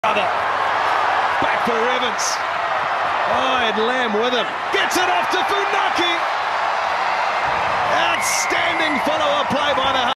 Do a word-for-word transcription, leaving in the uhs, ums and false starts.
Back for Evans. Oh, and Lamb with him. Gets it off to Funaki. Outstanding follow-up play by the